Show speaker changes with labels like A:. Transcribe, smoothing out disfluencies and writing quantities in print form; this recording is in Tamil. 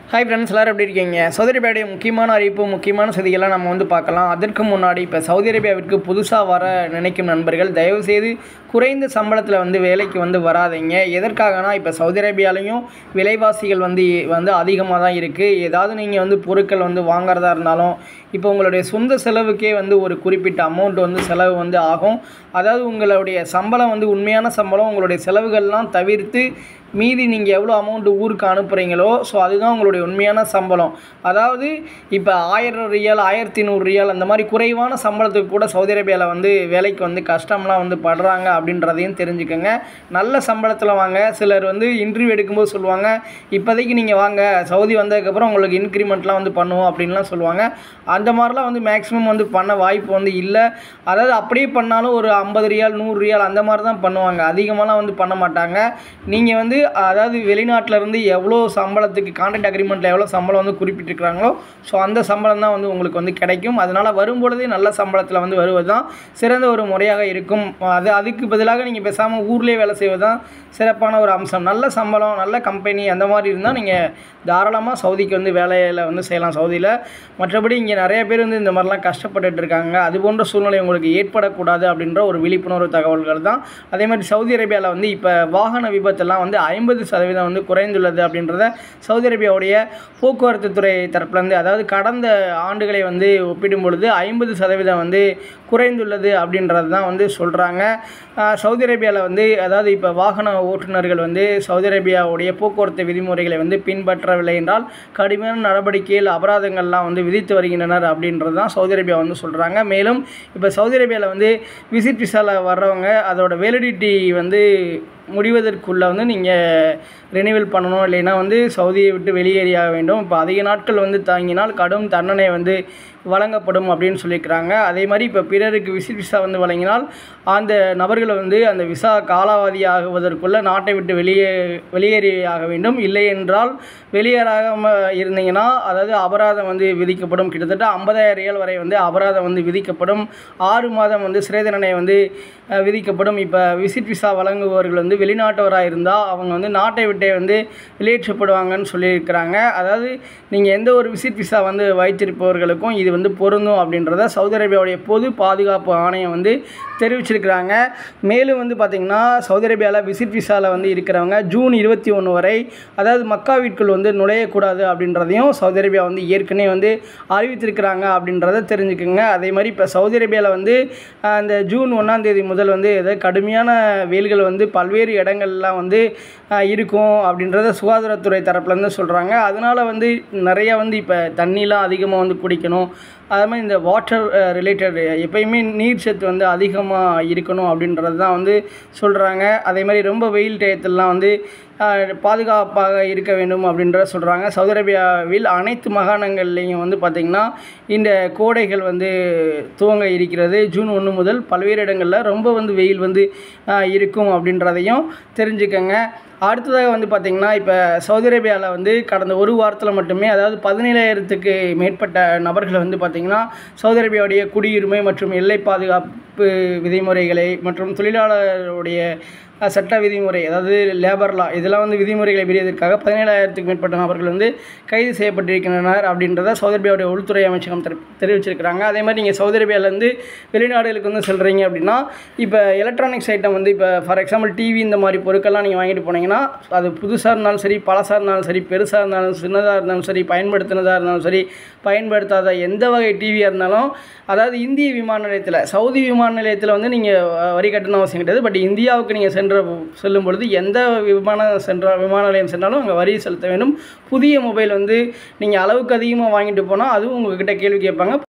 A: ஹாய் ஃப்ரெண்ட்ஸ், எல்லோரும் எப்படி இருக்கீங்க? சவுதி அரேபியாவுடைய முக்கியமான அறிவிப்பு, முக்கியமான செய்திகள்லாம் நம்ம பார்க்கலாம். அதற்கு முன்னாடி இப்போ சவுதி அரேபியாவிற்கு புதுசாக வர நினைக்கும் நண்பர்கள் தயவுசெய்து குறைந்த சம்பளத்தில் வேலைக்கு வராதீங்க. எதற்காகனா, இப்போ சவுதி அரேபியாலையும் விலைவாசிகள் அதிகமாக தான் இருக்குது. ஏதாவது நீங்கள் பொருட்கள் வாங்குறதா இருந்தாலும் இப்போ உங்களுடைய சொந்த செலவுக்கே ஒரு குறிப்பிட்ட அமௌண்ட் செலவு ஆகும். அதாவது உங்களுடைய சம்பளம் உண்மையான சம்பளம் உங்களுடைய செலவுகள்லாம் தவிர்த்து மீதி நீங்கள் எவ்வளோ அமௌண்ட்டு ஊருக்கு அனுப்புகிறீங்களோ அதுதான் உங்களுடைய உண்மையான சம்பளம். அதாவது இப்போ 1000 ரியால் 1100 ரியால் அந்த மாதிரி குறைவான சம்பளத்துக்கு கூட சவுதி அரேபியாவில் வேலைக்கு கஷ்டம்லாம் படுறாங்க அப்படின்றதையும் தெரிஞ்சுக்கோங்க. நல்ல சம்பளத்தில் வாங்க. சிலர் இன்டர்வியூ எடுக்கும்போது சொல்லுவாங்க, இப்போதைக்கு நீங்கள் வாங்க, சவுதி வந்ததுக்கப்புறம் உங்களுக்கு இன்க்ரிமெண்ட்லாம் பண்ணுவோம் அப்படின்லாம் சொல்லுவாங்க. அந்த மாதிரிலாம் மேக்ஸிமம் பண்ண வாய்ப்பு இல்லை. அதாவது அப்படியே பண்ணாலும் ஒரு 50 ரியால் 100 ரியால் அந்த மாதிரி தான் பண்ணுவாங்க. அதிகமாகலாம் பண்ண மாட்டாங்க. நீங்கள் அதாவது வெளிநாட்டிலேருந்து எவ்வளோ சம்பளத்துக்கு கான்ட்ராக்ட் அக்ரிமெண்ட்டில் எவ்வளோ சம்பளம் குறிப்பிட்டிருக்கிறாங்களோ அந்த சம்பளம் தான் உங்களுக்கு கிடைக்கும். அதனால் வரும்பொழுதே நல்ல சம்பளத்தில் வருவது தான் சிறந்த ஒரு முறையாக இருக்கும். அதுக்கு பதிலாக நீங்கள் பேசாமல் ஊர்லேயே வேலை செய்வது தான் சிறப்பான ஒரு அம்சம். நல்ல சம்பளம், நல்ல கம்பெனி அந்த மாதிரி இருந்தால் நீங்கள் தாராளமாக சவுதிக்கு வேலையில் செய்யலாம் சவுதியில். மற்றபடி இங்கே நிறைய பேர் இந்த மாதிரிலாம் கஷ்டப்பட்டுட்டு இருக்காங்க. அது போன்ற சூழ்நிலை உங்களுக்கு ஏற்படக்கூடாது அப்படின்ற ஒரு விழிப்புணர்வு தகவல்கள் தான். அதே மாதிரி சவுதி அரேபியாவில் இப்போ வாகன விபத்தெல்லாம் 50% குறைந்துள்ளது அப்படின்றத சவுதி அரேபியாவுடைய போக்குவரத்து துறை தரப்புலேருந்து, அதாவது கடந்த ஆண்டுகளை ஒப்பிடும் பொழுது 50% குறைந்துள்ளது அப்படின்றது தான் சொல்கிறாங்க. சவுதி அரேபியாவில் அதாவது இப்போ வாகன ஓட்டுநர்கள் சவுதி அரேபியாவுடைய போக்குவரத்து விதிமுறைகளை பின்பற்றவில்லை என்றால் கடுமையான நடவடிக்கைகள், அபராதங்கள்லாம் விதித்து வருகின்றனர் அப்படின்றது தான் சவுதி அரேபியா சொல்கிறாங்க. மேலும் இப்போ சவுதி அரேபியாவில் விசிட் விசாவில் வர்றவங்க அதோட வேலிடிட்டி முடிவதற்குள்ளே நீங்கள் ரினிவல் பண்ணணும். இல்லைன்னா சவுதியை விட்டு வெளியேறியாக வேண்டும். இப்போ அதிக நாட்கள் தாங்கினால் கடும் தண்டனை வழங்கப்படும் அப்படின்னு சொல்லியிருக்கிறாங்க. அதே மாதிரி இப்போ பிறருக்கு விசிட் விசா வழங்கினால் அந்த நபர்கள் அந்த விசா காலாவதியாகுவதற்குள்ளே நாட்டை விட்டு வெளியேறியாக வேண்டும். இல்லை என்றால் வெளியேறாமல் இருந்தீங்கன்னா அதாவது அபராதம் விதிக்கப்படும். கிட்டத்தட்ட 50,000 ரியால் வரை அபராதம் விதிக்கப்படும். 6 மாதம் சிறை தண்டனை விதிக்கப்படும். இப்போ விசிட் விசா வழங்குபவர்கள் வெளிநாட்டவராக இருந்தால் அவங்க நாட்டை விட்டே வெளியேற்றப்படுவாங்கன்னு சொல்லியிருக்கிறாங்க. அதாவது நீங்கள் எந்த ஒரு விசிட் விசா வைத்திருப்பவர்களுக்கும் இது பொருந்தும் அப்படின்றத சவுதி அரேபியாவுடைய பொது பாதுகாப்பு ஆணையம் தெரிவிச்சிருக்கிறாங்க. மேலும் பார்த்திங்கன்னா சவுதி அரேபியாவில் விசிட் விசாவில் இருக்கிறவங்க ஜூன் 21 வரை அதாவது மக்காவிற்குள் நுழையக்கூடாது அப்படின்றதையும் சவுதி அரேபியா ஏற்கனவே அறிவித்திருக்கிறாங்க அப்படின்றத தெரிஞ்சுக்குங்க. அதே மாதிரி இப்போ சவுதி அரேபியாவில் அந்த ஜூன் 1ஆம் தேதி முதல் கடுமையான வெயில்கள் பல்வேறு இடங்கள்லாம் இருக்கும் அப்படின்றத சுகாதாரத்துறை தரப்புலேருந்து சொல்கிறாங்க. அதனால் நிறையா இப்போ தண்ணிலாம் அதிகமாக குடிக்கணும். அதே மாதிரி இந்த வாட்டர் ரிலேட்டட் எப்பயுமே நீர் சத்து அதிகமாக இருக்கணும் அப்படின்றது தான் சொல்கிறாங்க. அதே மாதிரி ரொம்ப வெயில் டயத்திலலாம் பாதுகாப்பாக இருக்க வேண்டும் அப்படின்றத சொல்கிறாங்க. சவுதி அரேபியாவில் அனைத்து மாகாணங்கள்லேயும் பார்த்திங்கன்னா இந்த கோடைகள் துவங்க இருக்கிறது. ஜூன் 1 முதல் பல்வேறு இடங்களில் ரொம்ப வெயில் இருக்கும் அப்படின்றதையும் தெரிஞ்சுக்கங்க. அடுத்ததாக பார்த்திங்கன்னா இப்போ சவுதி அரேபியாவில் கடந்த ஒரு வாரத்தில் மட்டுமே அதாவது 17,000க்கு மேற்பட்ட நபர்கள் பார்த்திங்கன்னா சவுதி அரேபியாவுடைய குடியுரிமை மற்றும் எல்லை பாதுகாப்பு விதிமுறைகளை மற்றும் தொழிலாளருடைய சட்ட விதிமுறை, அதாவது லேபர் லா, இதெல்லாம் விதிமுறைகளை மீறியதற்காக 17,000க்கு மேற்பட்ட நபர்கள் கைது செய்யப்பட்டிருக்கின்றனர் அப்படின்றத சவுதி அரேபியாவுடைய உள்துறை அமைச்சகம் தெரிவிச்சிருக்கிறாங்க. அதே மாதிரி நீங்கள் சவுதி அரேபியாவிலேருந்து வெளிநாடுகளுக்கு செல்கிறீங்க அப்படின்னா இப்போ எலக்ட்ரானிக்ஸ் ஐட்டம் இப்போ ஃபார் எக்ஸாம்பிள் டிவி இந்த மாதிரி பொருட்கள்லாம் நீங்கள் வாங்கிட்டு போனீங்கன்னா அது புதுசாக இருந்தாலும் சரி, பழசாக இருந்தாலும் சரி, பெருசாக இருந்தாலும் சின்னதாக இருந்தாலும் சரி, பயன்படுத்தினதாக இருந்தாலும் சரி, பயன்படுத்தாத எந்த வகை டிவியாக இருந்தாலும் அதாவது இந்திய விமான நிலையத்தில், சவுதி விமான நிலையத்தில் நீங்கள் வரி கட்டணம் அவசியம் கிடையாது. பட் இந்தியாவுக்கு நீங்கள் செல்லும் பொழுது எந்த விமான நிலையம் சென்றாலும் அங்கே வரி செலுத்த வேண்டும். புதிய மொபைல் நீங்கள் அளவுக்கு அதிகமாக வாங்கிட்டு போனால் அதுவும் உங்கள்கிட்ட கேள்வி கேட்பாங்க.